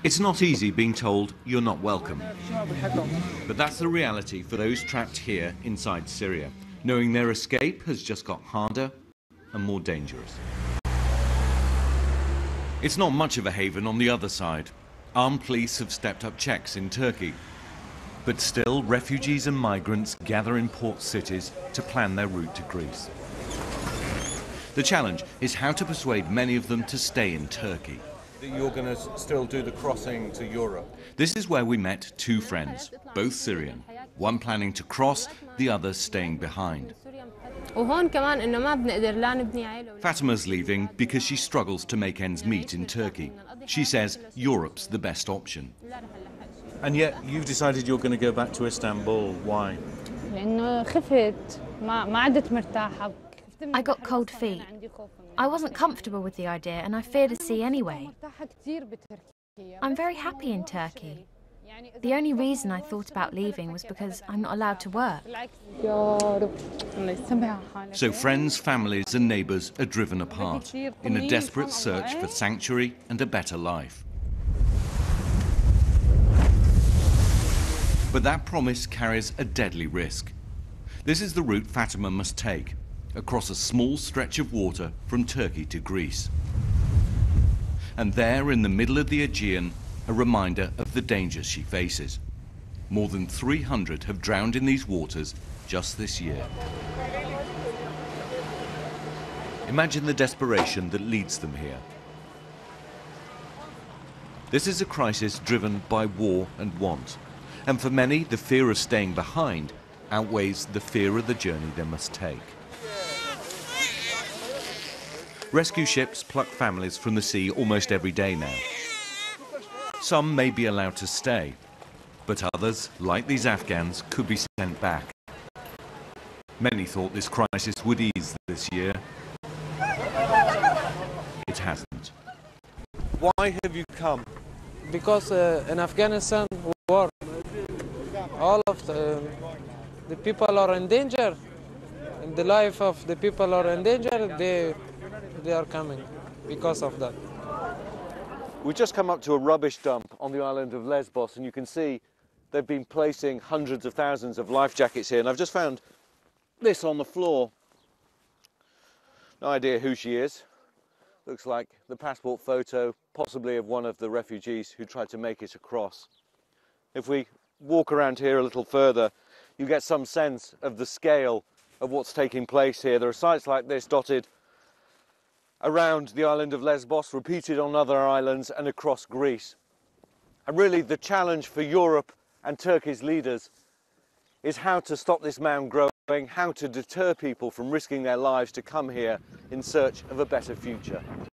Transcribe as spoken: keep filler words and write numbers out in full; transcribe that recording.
It's not easy being told you're not welcome. But that's the reality for those trapped here inside Syria, knowing their escape has just got harder and more dangerous. It's not much of a haven on the other side. Armed police have stepped up checks in Turkey. But still, refugees and migrants gather in port cities to plan their route to Greece. The challenge is how to persuade many of them to stay in Turkey. You're going to still do the crossing to Europe? This is where we met two friends, both Syrian. One planning to cross, the other staying behind. Fatima's leaving because she struggles to make ends meet in Turkey. She says Europe's the best option. And yet you've decided you're going to go back to Istanbul. Why? I got cold feet. I wasn't comfortable with the idea and I feared the sea anyway. I'm very happy in Turkey. The only reason I thought about leaving was because I'm not allowed to work. So friends, families and neighbours are driven apart in a desperate search for sanctuary and a better life. But that promise carries a deadly risk. This is the route Fatima must take, across a small stretch of water from Turkey to Greece. And there, in the middle of the Aegean, a reminder of the dangers she faces. More than three hundred have drowned in these waters just this year. Imagine the desperation that leads them here. This is a crisis driven by war and want. And for many, the fear of staying behind outweighs the fear of the journey they must take. Rescue ships pluck families from the sea almost every day now. Some may be allowed to stay, but others, like these Afghans, could be sent back. Many thought this crisis would ease this year. It hasn't. Why have you come? Because uh, in Afghanistan, war, all of the, the people are in danger. And the life of the people are in danger. They, they are coming because of that. We've just come up to a rubbish dump on the island of Lesbos, and you can see they've been placing hundreds of thousands of life jackets here. And I've just found this on the floor. No idea who she is. Looks like the passport photo, possibly of one of the refugees who tried to make it across. If we walk around here a little further, you get some sense of the scale of what's taking place here. There are sites like this dotted around the island of Lesbos, repeated on other islands and across Greece. And really the challenge for Europe and Turkey's leaders is how to stop this mound growing, how to deter people from risking their lives to come here in search of a better future.